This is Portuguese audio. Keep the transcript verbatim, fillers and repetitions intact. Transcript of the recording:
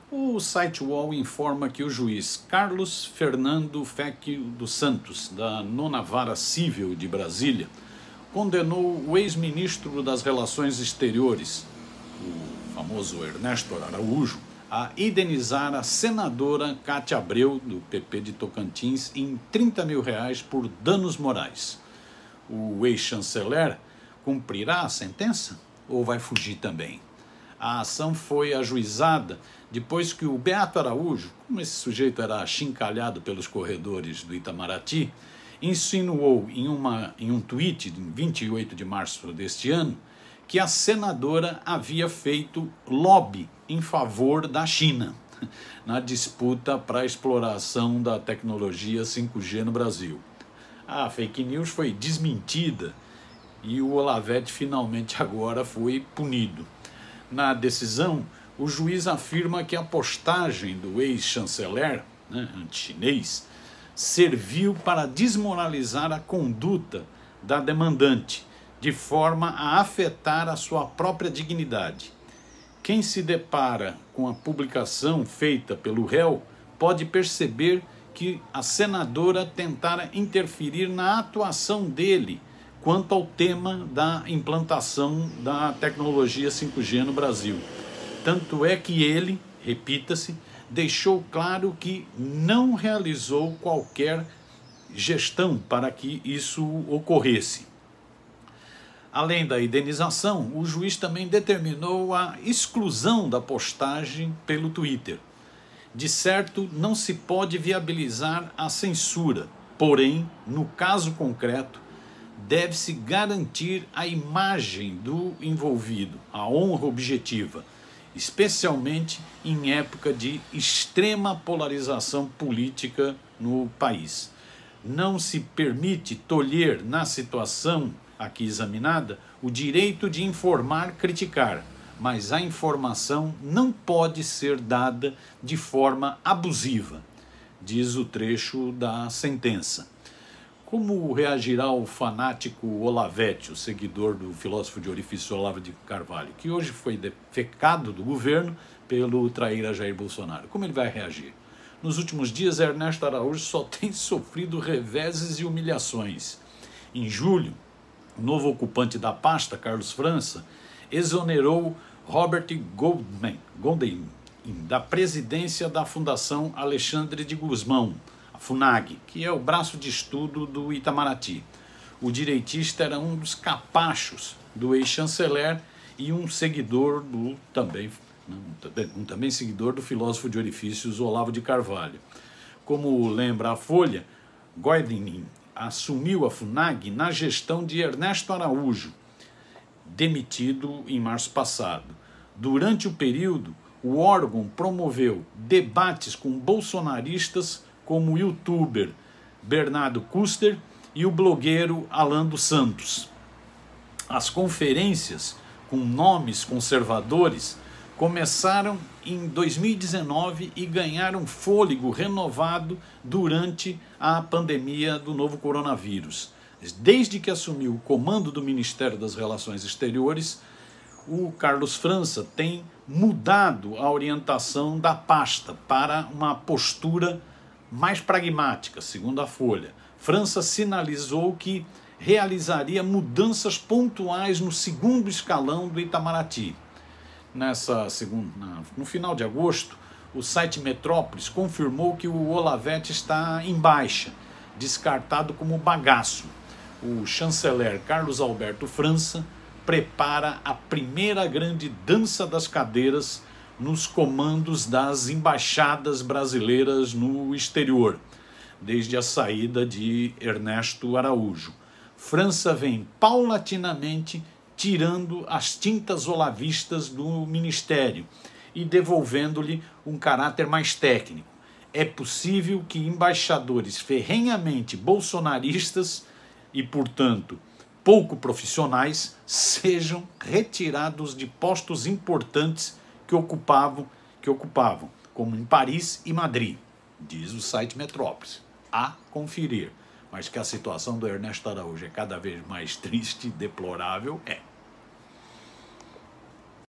O site U O L informa que o juiz Carlos Fernando Fecchio dos Santos, da Nona Vara Civil de Brasília, condenou o ex-ministro das Relações Exteriores, o famoso Ernesto Araújo, a indenizar a senadora Cátia Abreu, do P P de Tocantins, em trinta mil reais por danos morais. O ex-chanceler cumprirá a sentença ou vai fugir também? A ação foi ajuizada depois que o Beato Araújo, como esse sujeito era achincalhado pelos corredores do Itamaraty, insinuou em, uma, em um tweet de vinte e oito de março deste ano que a senadora havia feito lobby em favor da China na disputa para a exploração da tecnologia cinco G no Brasil. A fake news foi desmentida e o Olavete finalmente agora foi punido. Na decisão, o juiz afirma que a postagem do ex-chanceler, né, anti-chinês, serviu para desmoralizar a conduta da demandante, de forma a afetar a sua própria dignidade. Quem se depara com a publicação feita pelo réu pode perceber que a senadora tentara interferir na atuação dele quanto ao tema da implantação da tecnologia cinco G no Brasil. Tanto é que ele, repita-se, deixou claro que não realizou qualquer gestão para que isso ocorresse. Além da indenização, o juiz também determinou a exclusão da postagem pelo Twitter. De certo, não se pode viabilizar a censura, porém, no caso concreto, deve-se garantir a imagem do envolvido, a honra objetiva, especialmente em época de extrema polarização política no país. Não se permite tolher na situação aqui examinada o direito de informar, criticar, mas a informação não pode ser dada de forma abusiva, diz o trecho da sentença. Como reagirá o fanático Olavete, o seguidor do filósofo de orifício Olavo de Carvalho, que hoje foi defecado do governo pelo traíra Jair Bolsonaro? Como ele vai reagir? Nos últimos dias, Ernesto Araújo só tem sofrido reveses e humilhações. Em julho, o novo ocupante da pasta, Carlos França, exonerou Robert Goldman, Goldman da presidência da Fundação Alexandre de Gusmão, a FUNAG, que é o braço de estudo do Itamaraty. O direitista era um dos capachos do ex-chanceler e um seguidor do também, um também seguidor do filósofo de orifícios Olavo de Carvalho. Como lembra a Folha, Goldman assumiu a FUNAG na gestão de Ernesto Araújo, demitido em março passado. Durante o período, o órgão promoveu debates com bolsonaristas como o youtuber Bernardo Custer e o blogueiro Alan dos Santos. As conferências com nomes conservadores começaram em dois mil e dezenove e ganharam fôlego renovado durante a pandemia do novo coronavírus. Desde que assumiu o comando do Ministério das Relações Exteriores, o Carlos França tem mudado a orientação da pasta para uma postura mais pragmática, segundo a Folha. França sinalizou que realizaria mudanças pontuais no segundo escalão do Itamaraty. Nessa segunda, no final de agosto, o site Metrópolis confirmou que o Olavete está em baixa, descartado como bagaço. O chanceler Carlos Alberto França prepara a primeira grande dança das cadeiras nos comandos das embaixadas brasileiras no exterior, desde a saída de Ernesto Araújo. França vem paulatinamente tirando as tintas olavistas do ministério e devolvendo-lhe um caráter mais técnico. É possível que embaixadores ferrenhamente bolsonaristas e, portanto, pouco profissionais sejam retirados de postos importantes que ocupavam, que ocupavam, como em Paris e Madrid, diz o site Metrópolis. A conferir. Mas que a situação do Ernesto Araújo é cada vez mais triste e deplorável, é.